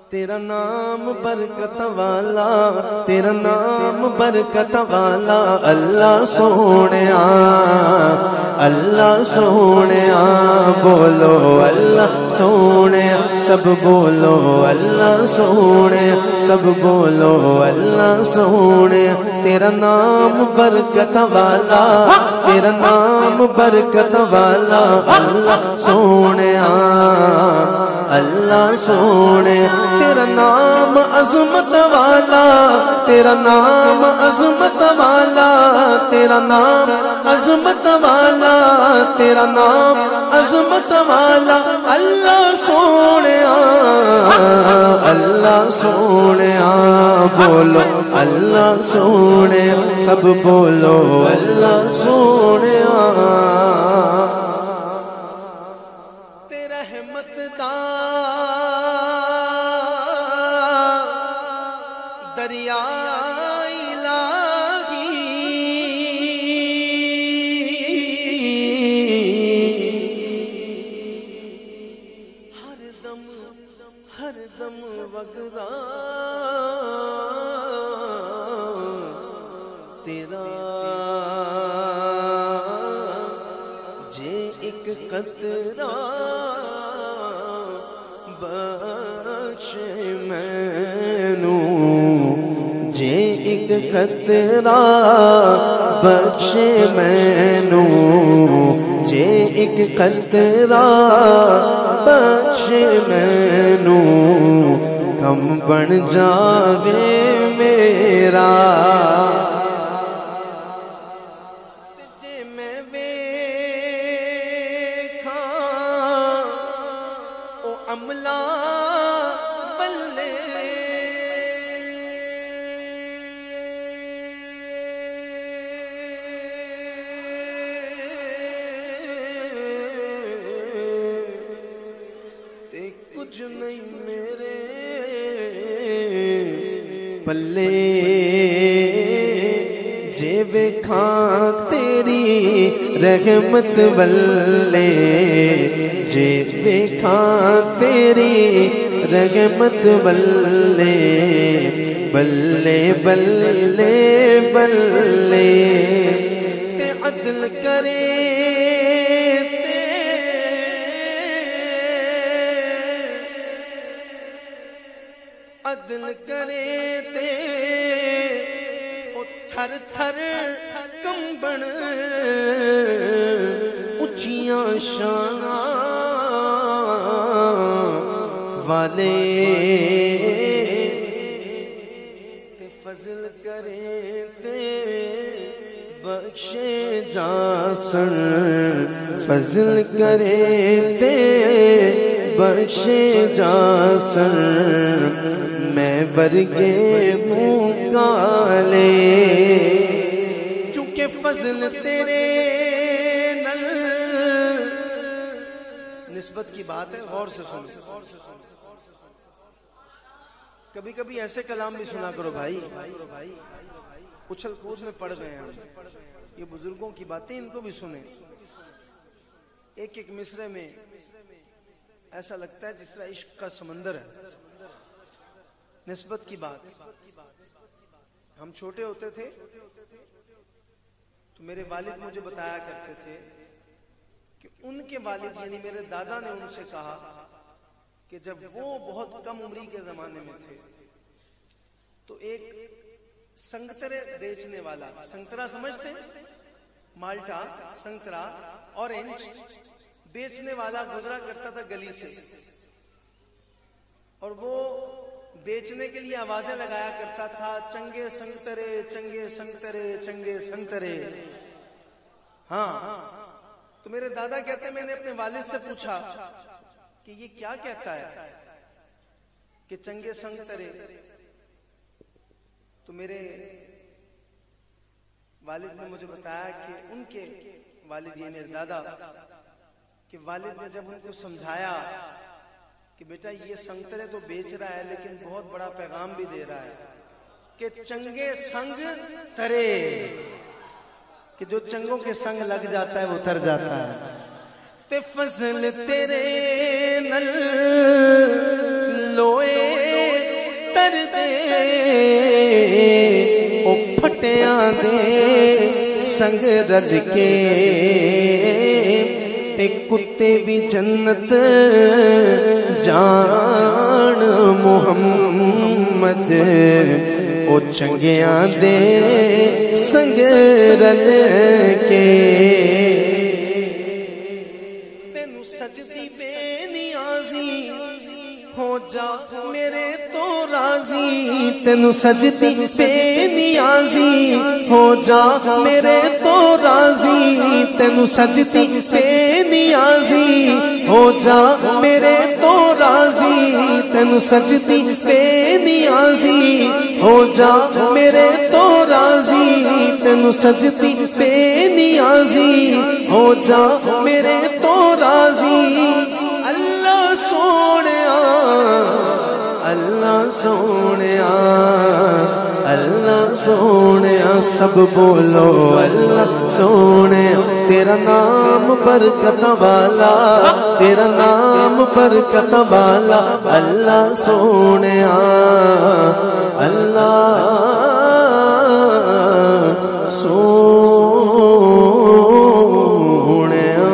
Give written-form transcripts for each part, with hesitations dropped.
تیرا نام برکت والا، تیرا نام برکت والا، اللہ سونیا اللہ سونیا، بولو اللہ سونیا، سب بولو اللہ سونیا، سب بولو اللہ سونیا، تیرا نام برکت والا، تیرا نام برکت والا، اللہ سونیا اللہ سونے، تیرا نام عظمت والا، تیرا نام عظمت والا، تیرا نام عظمت والا، تیرا نام عظمت والا، اللہ سونے اللہ سونے، بولو اللہ سونے، سب بولو اللہ سونے، دریا الہی ہر دم وگدا تیرا، جے ایک قطرہ بخش مینوں، جے ایک قطرہ بخش مینوں، جے ایک قطرہ بخش مینوں، کم بن جاوے میرا، جے میں ویکھاں او عملہ بلے، کچھ نہیں میرے پلے، جے ویکھاں تیری رحمت بلے، جے ویکھاں تیری رحمت بلے، بلے بلے بلے، تے عدل کرے عدل کرے تے او تھر تھر کمبن، اچیاں شاناں والے، تے فضل کرے تے بخشے جاسن، فضل کرے تے بخشے جاسن، میں برگے منہ کالے، کیونکہ فضل تیرے نل، نسبت کی بات ہے، غور سے سنو، کبھی کبھی ایسے کلام بھی سنا کرو بھائی، اچھل کود میں پڑ گئے ہیں، یہ بزرگوں کی باتیں ان کو بھی سنیں، ایک ایک مصرے میں ایسا لگتا ہے جس طرح عشق کا سمندر ہے، نسبت کی بات۔ ہم چھوٹے ہوتے تھے تو میرے والد مجھے بتایا کرتے تھے کہ ان کے والد یعنی میرے دادا نے ان سے کہا کہ جب وہ بہت کم عمری کے زمانے میں تھے تو ایک سنگترے بیچنے والا، سنگترا سمجھتے ہیں؟ مالٹا، سنگترا، اورنج بیچنے والا گزرا کرتا تھا گلی سے، اور وہ بیچنے کے لیے آوازیں لگایا کرتا تھا، چنگے سنگترے چنگے سنگترے چنگے سنگترے۔ ہاں تو میرے دادا کہتے ہیں میں نے اپنے والد سے پوچھا کہ یہ کیا کہتا ہے کہ چنگے سنگترے، تو میرے والد نے مجھے بتایا کہ ان کے والد یہ میرے دادا کہ والد نے جب ان کو سمجھایا کہ بیٹا یہ سنگترے تو بیچ رہا ہے لیکن بہت بڑا پیغام بھی دے رہا ہے کہ چنگے سنگ ترے، کہ جو چنگوں کے سنگ لگ جاتا ہے وہ تر جاتا ہے، تے فضل تیرے نل لوئے کر دے او پھٹیاں دے سنگ رل کے تے کتے بھی جنت جان محمد او چنگیاں دے سنگ رل کے تینو سجدی بے نیازی ہو جا میرے تو راضی تینو سجدی بے نیازی ہو جا میرے تو راضی تینو سجدی بے نیازی ہو جا میرے تو راضی تینو سجدی بے نیازی ہو جا میرے تو راضی تینو سجدی بے نیازی ہو جا میرے تو راضی اللہ سونیا اللہ سونیا اللہ سونیا سب بولو اللہ سونیا تیرا نام برکت والا تیرا نام برکت والا اللہ سونیا اللہ سونیا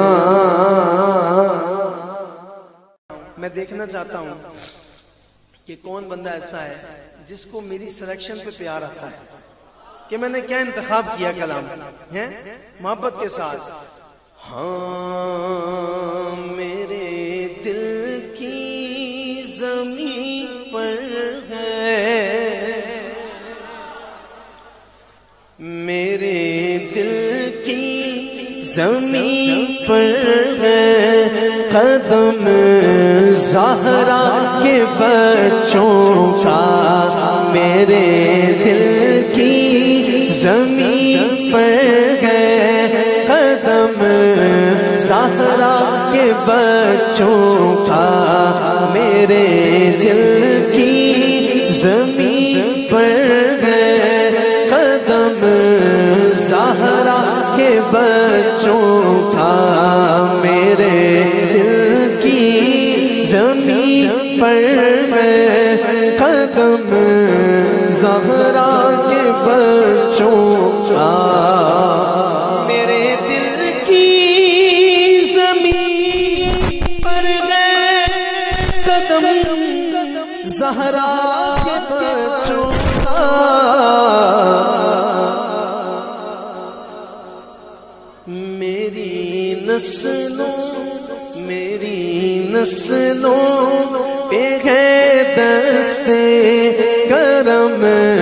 میں دیکھنا چاہتا ہوں کہ کون بندہ ایسا ہے جس کو میری سلیکشن پہ پیار آتا ہے کہ میں نے کیا انتخاب کیا کلام ہے محبت کے ساتھ ہاں میرے دل کی زمین پر ہے میرے دل کی زمین پر ہے قدم زہرا کے بچوں کا میرے دل کی زمین پر ہے قدم زہرا کے بچوں کا میرے دل کی زمین پر ہے قدم زہرا کے بچوں کا میرے دل کی زمین پر ہے قدم زہرا کے بچوں کا میرے دل کی زمین پر ہے قدم زہرا کے بچوں کا میری نسلوں پہ ہے دستے کرم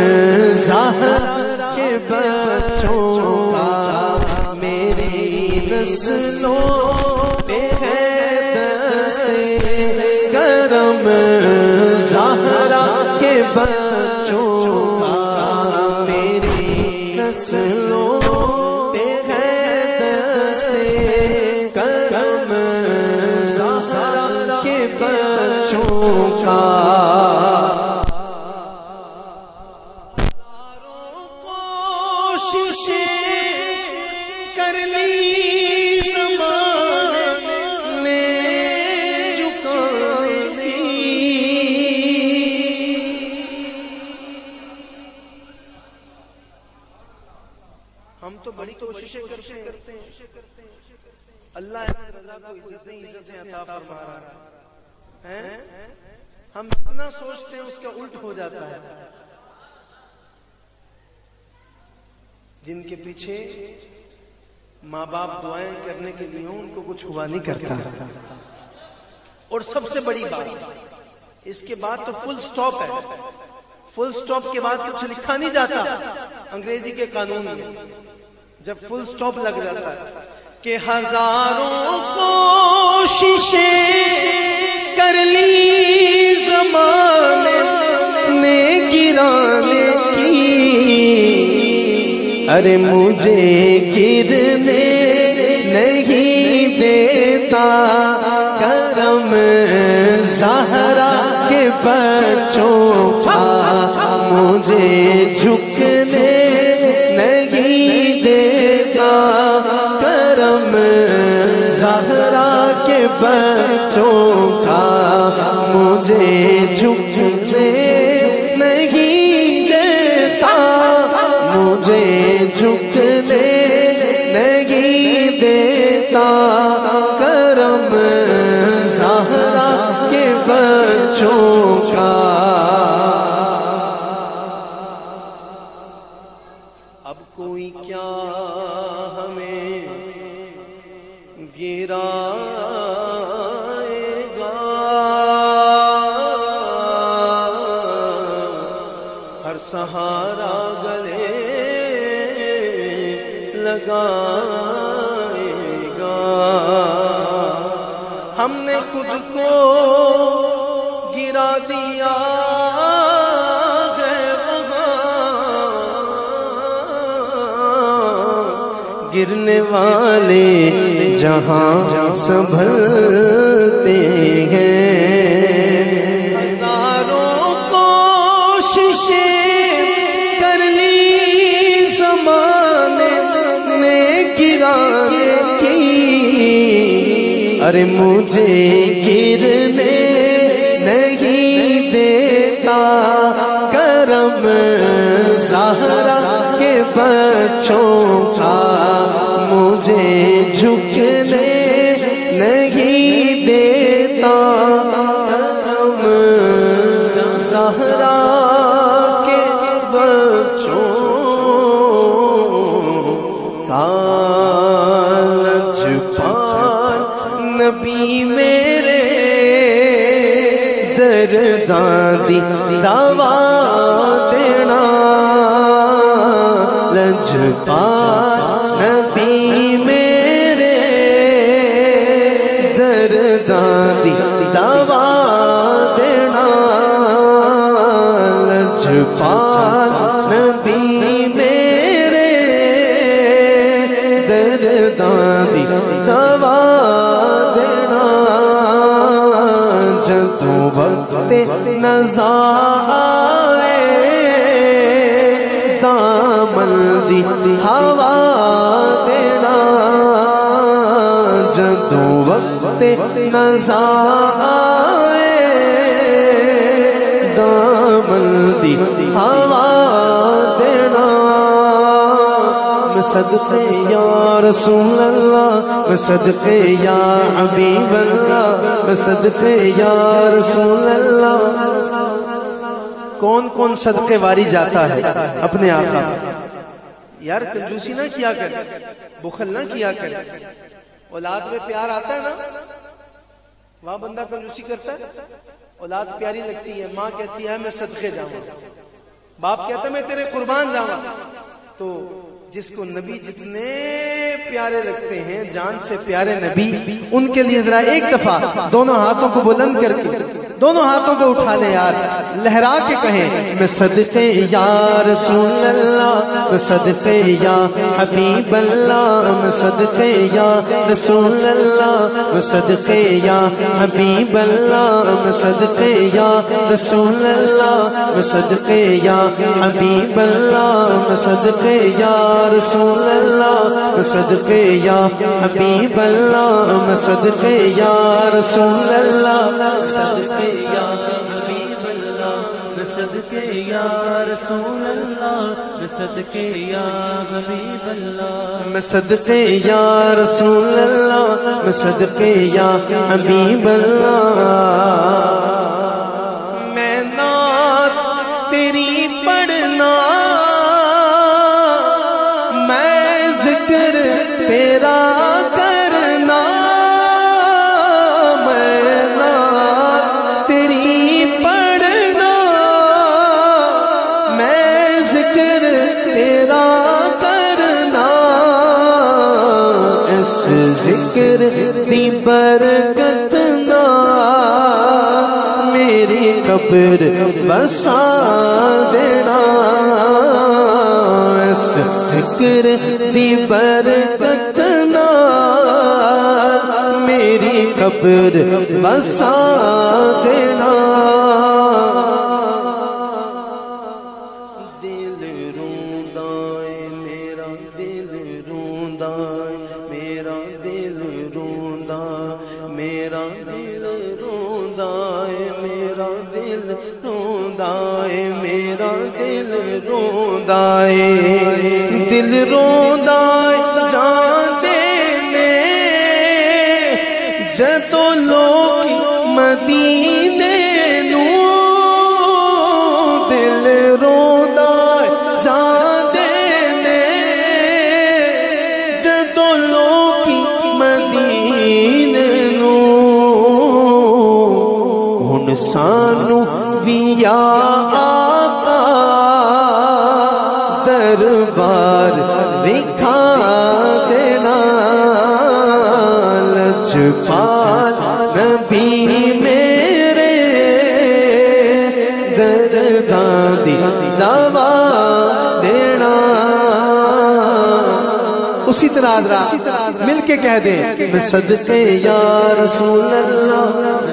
زہرا کے بچوں کا میری نسلوں پہ ہے دستے کرم زہرا کے بچوں کا میری نسلوں پہ ہے دستے کرم زہرا کے بچوں کا کر لی زمانے جھکانے ہم تو بڑی کوششیں کرتے ہیں اللہ رضا کو عزتیں عطا فرما رہا ہے ہم جتنا سوچتے ہیں اس کا الٹ ہو جاتا ہے جن کے پیچھے ماں باپ دعائیں کرنے کے لیے ان کو کچھ ہوا نہیں کرتا اور سب سے بڑی بات اس کے بعد تو فل سٹاپ ہے فل سٹاپ کے بعد کچھ لکھا نہیں جاتا انگریزی کے قانون میں جب فل سٹاپ لگ جاتا ہے کہ ہزاروں کوششیں کر لی زمانے نے گرانے کی ارے مجھے گرنے نہیں دیتا کرم زہرا کے بچوں کا مجھے جھکنے نہیں دیتا کرم زہرا کے بچوں کا مجھے جھکنے بچوں کا اب کوئی کیا ہمیں گرائے گا، ہر سہارا گلے لگائے گا۔ ہم نے خود کو گرا دیا ہے وہاں، گرنے والے جہاں سنبھلتے ہیں، ہزاروں کوششیں کر لی زمانے نے گرانے کی، ارے مجھے گرنے نہیں دیتا کرم زہرا کے بچوں کا، مجھے جھکنے نہیں دیتا کرم زہرا کے بچوں کا۔ لجپال نبی میرے درداں دی دوا دینا، لجپال نبی میرے درداں دی دوا دینا، لجپال نبی میرے درداں دی دوا دینا، جدوں وقت نزا آئے دامن دی ہوا دینا، جدوں وقت نزا آئے دامن دی ہوا دینا۔ میں صدقے یا رسول اللہ، میں صدقے یا حبیب اللہ، میں صدقے یا رسول اللہ۔ کون کون صدقے واری جاتا ہے اپنے آقا؟ یار کنجوسی نہ کیا کرے، بخل نہ کیا کرے، اولاد میں پیار آتا ہے نا، وہاں بندہ کنجوسی کرتا ہے۔ اولاد پیاری لگتی ہے، ماں کہتی ہے میں صدقے جاؤں، باپ کہتا ہے میں تیرے قربان جاؤں، تو جس کو نبی جتنے پیارے لگتے ہیں، جان سے پیارے نبی، ان کے لیے ذرا ایک دفعہ دونوں ہاتھوں کو بلند کر کے دونوں ہاتھوں کو اٹھا لیں یار، لہرا کے کہیں میں صدقے یا رسول اللہ، میں صدقے یا حبیب اللہ، میں صدقے یا رسول اللہ، میں صدقے یا حبیب اللہ، میں صدقے یا رسول اللہ، میں صدقے یا حبیب اللہ، میں صدقے یا رسول اللہ، میں صدقے یا حبیب اللہ، میں صدقے یا رسول اللہ، صدقے یا حبیب اللہ، میں صدقے یا رسول اللہ، میں صدقے یا حبیب اللہ، میں صدقے یا رسول اللہ، میں صدقے یا حبیب اللہ۔ میں نعت تیری پڑھنا، میں ذکر تیرا کرنا، میں نعت تیری پڑھنا، میں ذکر تیرا کرنا، اس ذکر دی برکت نہ میری قبر بسا دینا، اس ذکر دی برکت نہ میری قبر بسا دینا۔ دل روندا ہے میرا، دل روندا ہے میرا، دل روندا، میرا دل روندا ہے میرا، دل روندا ہے میرا، دل روندا ہے، دل روندا ہے جان دینے جدوں لوگ مدینے بھی یا آقا دربار دکھا دینا لجپال نبی میرے درداں دی دوا دینا. اسی طرح مل کے کہہ دیں میں صدقے یا رسول اللہ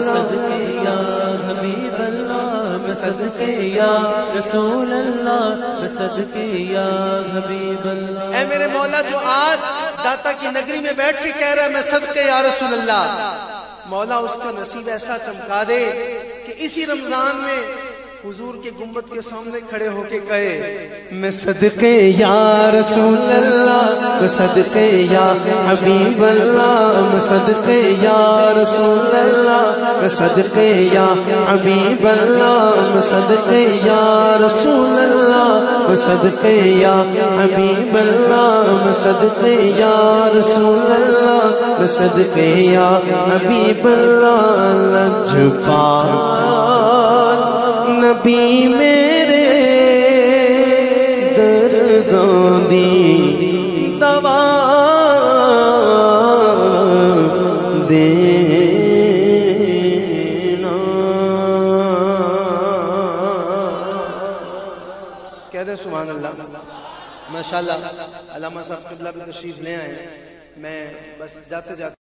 صدقے یا رسول اللہ صدقے یا حبیب اللہ. اے میرے مولا جو آج داتا کی نگری میں بیٹھ کے کہہ رہا ہے میں صدقے یا رسول اللہ، مولا اس کا نصیب ایسا چمکا دے کہ اسی رمضان میں حضور کے گنبد کے سامنے کھڑے ہو کے کہے میں صدقے یا رسول اللہ میں صدقے یا حبیب اللہ میں صدقے یا رسول اللہ میں صدقے یا حبیب اللہ میں صدقے یا رسول اللہ میں صدقے یا حبیب اللہ میں صدقے یا رسول اللہ میں صدقے یا حبیب اللہ. لجپال نبی میرے دردوں دی دوا دینا. کہہ دیں سبحان اللہ. ماشاءاللہ علامہ صاحب قبلہ بھی تشریف لے آئے. میں بس جاتے جاتے